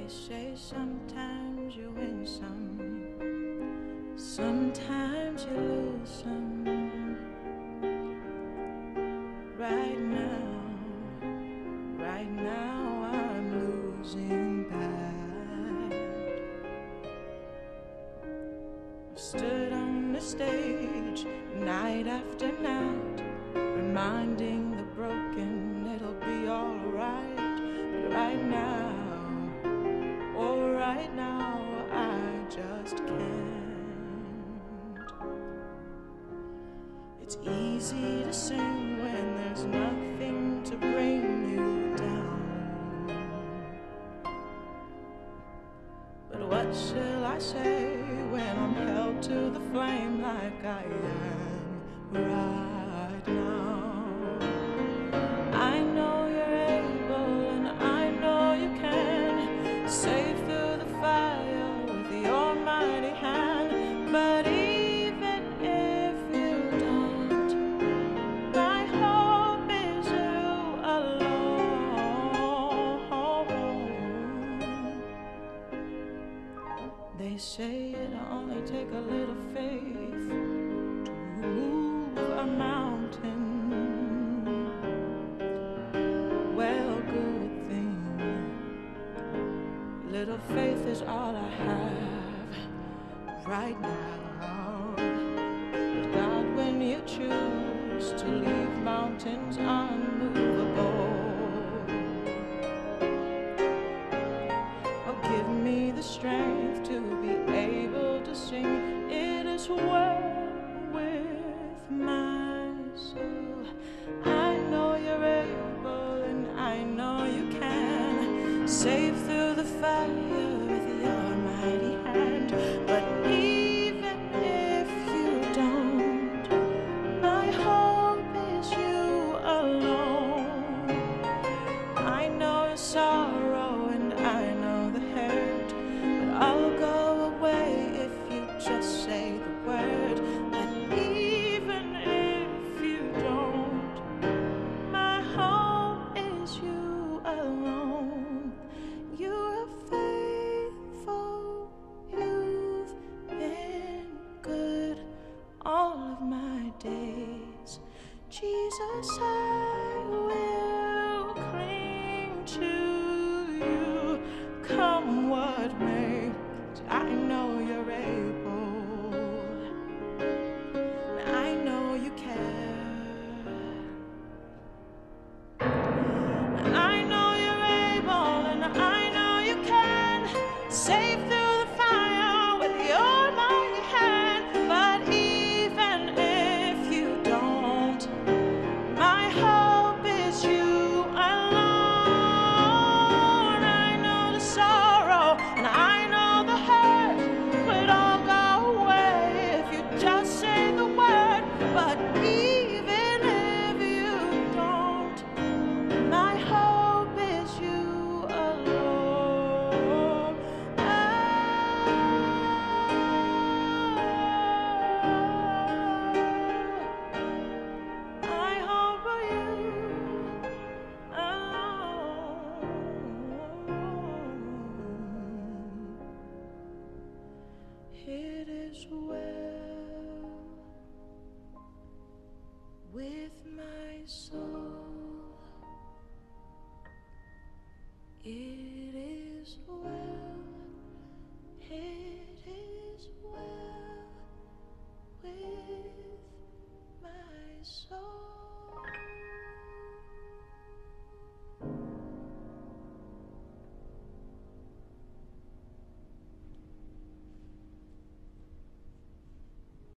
say sometimes you win some, sometimes you lose some. Right now I'm losing bad. I've stood on the stage night after night, reminding the broken it'll be alright. But right now, oh right now, I just can't. It's easy to sing when there's nothing to bring you down. But what shall I say when I'm held to the flame like I am right now? I know you're able and I know you can save through the fire with your mighty hand. But even if you don't, my hope is you alone. They say it only takes a little faith to move a mountain. Well, good thing, little faith is all I have right now. But God, when you choose to leave mountains unmovable, oh, give me the strength to be able to sing. It is well with my soul. I know you're able and I know you can save through the fire with your mighty hand. But even if you don't, my hope is you alone. I know sorrow and I know the hurt, but I'll go away if you just say the word. But even if you don't, my hope is you alone. You're faithful, you've been good all of my days. Jesus, I will cling to you, come what may. I know you're able, and I know you care. I know you're able and I know you can save through the fire with your mighty hand. But even if you don't, my hope is you alone. I know the sorrow and I know the hurt would all go away if you just say the word. But even if you don't, my hope is you alone. I hope for you alone. It is well with my soul. It is well.